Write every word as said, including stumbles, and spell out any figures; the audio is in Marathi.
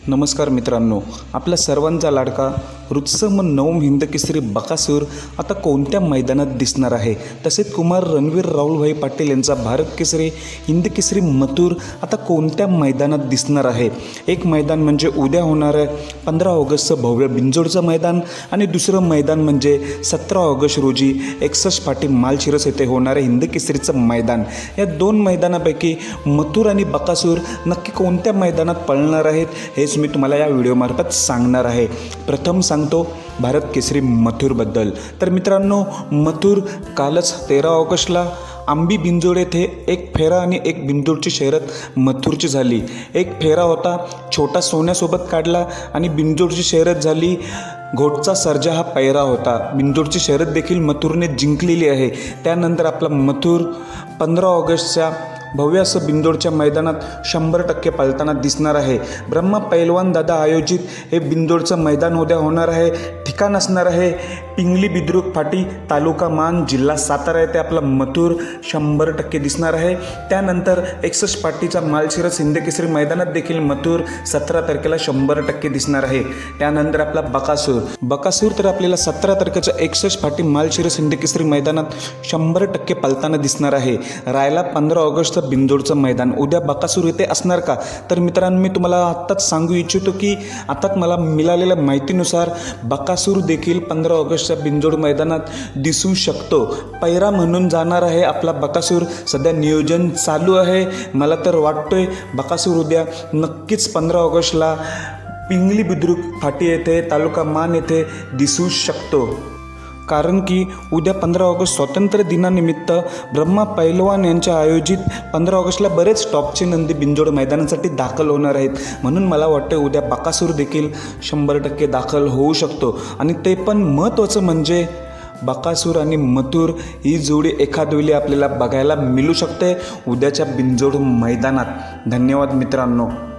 नमस्कार मित्रांनो, आपल्या सर्वांचा लाडका रुत्सम नवम हिंद केसरी बकासूर आता कोणत्या मैदानात दिसणार आहे। तसेच कुमार रणवीर राहुलभाई पाटील यांचा भारत केसरी हिंद केसरी मथुर आता कोणत्या मैदानात दिसणार आहे। एक मैदान म्हणजे उद्या होणार आहे पंधरा ऑगस्टचं भव्य बिंजोडचं मैदान आणि दुसरं मैदान म्हणजे सतरा ऑगस्ट रोजी एकसष्ट फाटी मालशिरस येथे होणारे हिंद केसरीचं मैदान। या दोन मैदानापैकी मथुर आणि बकासूर नक्की कोणत्या मैदानात पळणार आहेत हे मी तुम्हाला या व्हिडिओमार्फत सांगणार आहे। प्रथम सांगतो भारत केसरी मथुरबद्दल। तर मित्रांनो, मथुर कालच तेरा ऑगस्टला आंबी बिंजोड येथे एक फेरा आणि एक बिंजोडची शर्यत मथुरची झाली। एक फेरा होता छोटा सोन्यासोबत काढला आणि बिंजोडची शर्यत झाली घोटचा सर्जा हा पैरा होता। बिंजोडची शर्यत देखील मथुरने जिंकलेली आहे। त्यानंतर आपला मथुर पंधरा ऑगस्टच्या भव्य असं बिंजोडच्या मैदानात शंभर टक्के पळताना दिसणार आहे। ब्रह्मा पैलवान दादा आयोजित हे बिंजोडचं मैदान उद्या होणार आहे। ठिकाण असणार आहे पिंगली बुद्रुक फाटी, तालुका मान, जिल्हा सातारा येथे आपला मथुर शंभर टक्के दिसणार आहे। त्यानंतर एकसष्ट फाटीचा मालशिरस हिंद केसरी मैदानात देखील मथुर सतरा तारखेला शंभर टक्के दिसणार आहे। त्यानंतर आपला बकासूर बकासूर तर आपल्याला सतरा तारखेच्या एकसष्ट फाटी मालशिरस हिंद केसरी मैदानात शंभर टक्के पळताना दिसणार आहे। रायला पंधरा ऑगस्ट बिंजोडचं मैदान उद्या बकासूर येथे असणार का? तर मित्रांनो, मी तुम्हाला आत्ताच सांगू इच्छितो की आत्ताच मला मिळालेल्या माहितीनुसार बकासूर देखील पंधरा ऑगस्टच्या बिंजोड मैदानात दिसू शकतो। पैरा म्हणून जाणार आहे आपला बकासूर। सध्या नियोजन चालू आहे। मला तर वाटतोय बकासूर उद्या नक्कीच पंधरा ऑगस्टला पिंगली बुद्रुक फाटी येथे, तालुका मान येथे दिसू शकतो। कारण की उद्या पंधरा ऑगस्ट स्वातंत्र्य दिनानिमित्त ब्रह्मा पैलवान यांच्या आयोजित पंधरा ऑगस्टला बरेच टॉपचे नंदी बिंजोड मैदानासाठी दाखल होणार आहेत। म्हणून मला वाटतं उद्या बकासूर देखील शंभर टक्के दाखल होऊ शकतो। आणि ते पण महत्त्वाचं म्हणजे बकासूर आणि मथुर ही जोडी एखाद वेळी आपल्याला बघायला मिळू शकते उद्याच्या बिंजोड मैदानात। धन्यवाद मित्रांनो।